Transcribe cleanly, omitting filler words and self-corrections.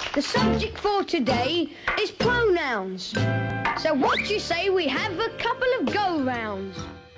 The subject for today is pronouns. So what do you say we have a couple of go-rounds?